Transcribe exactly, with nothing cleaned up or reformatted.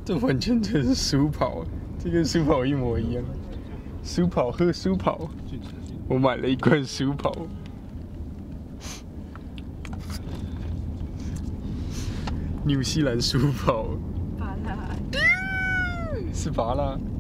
这完全就是舒跑，这跟舒跑一模一样。舒跑喝舒跑，我买了一罐舒跑。纽西兰舒跑。 拔拉。 是拔拉。